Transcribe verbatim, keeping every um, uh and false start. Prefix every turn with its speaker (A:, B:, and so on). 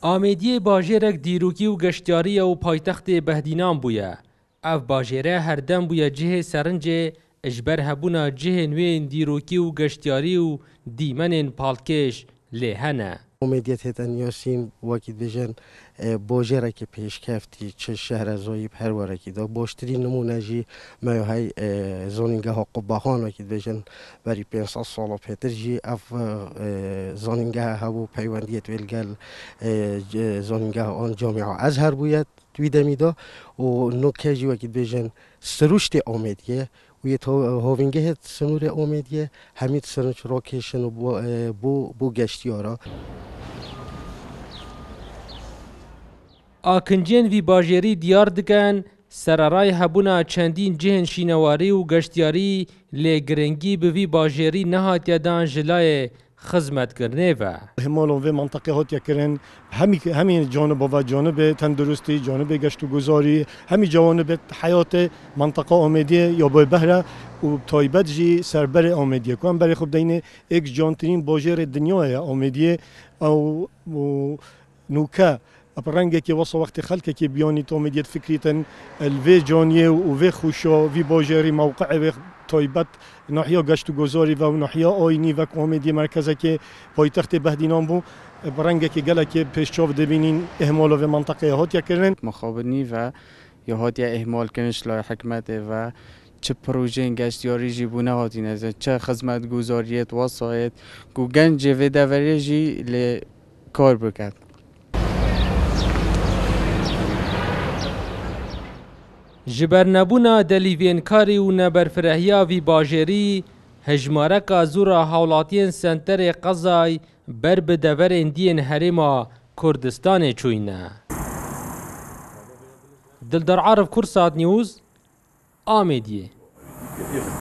A: آمیدی باجرک دیروکی و گشتیاری و پایتخت بهدینان بویا. اف باجره هر دم بویا جه سرنج اجبر هبونا جه نوین دیروکی و گشتیاری و دیمن پالکش لهنه.
B: امیدیت هتن یاسین وقتی بجن باجره که پیش کفتی چه شهر زایی پرواره کی دا باشترین نمونه جی میای زانینگه ها قبهان وقتی بجن بری پنجصد سال پیتر جی اف زانینگه ها و پیوندیت ویلگل زانینگه آن جامعه ازهر باید تویده میدا و نکته جی وقتی بجن سروشت امیدیه و یه تا هاوینگه هت سنور امیدیه همین سنوچ راکشن و بو بو گشتیارا.
A: آکنجین وی باجری دیار دکن سرارای هبونا چندین جهن شینواری و گشتیاری لگرنگی به وی باجری نهاتیا دان جلای خدمت کرنه و
C: همالون و منطقه هات یکرن همی همین جانب و جانب تندرستی جانب گشت و گذاری همی جوانب حیات منطقه آمدیه یا با بهره و تایبت جی سربر آمدیه که هم برای خود دینه یک جانترین باجر دنیای آمدیه او نوکه اپرنگه که واسه وقت خلقه که بیانی تو آمدیت فکریتن الوی جانیه و وی خوشا وی باجری موقع و تایبت ناحیه گشت و گذاری و ناحیه آینی و کمدی مرکزی که پایتخت بهدینان بو برنگه که گله که پیشچاو دبینین اهمال و منطقه هات یکرن
D: مخابرنی و یا هات یا اهمال کنش لای حکمت و چه پروژه گشتیاری جی بونه هاتی نزد چه خدمت گذاریت وسایت گو گنج و دوری جی ل کار بکرد.
A: جبر نبونا دلیوین کاری و نبرفرهیا وی باجری هجمارک زورا حولاتین سنتر قضای بر بدور اندین هرما کردستان چوینه. دلدار عارف کرسات نیوز آمیدیه.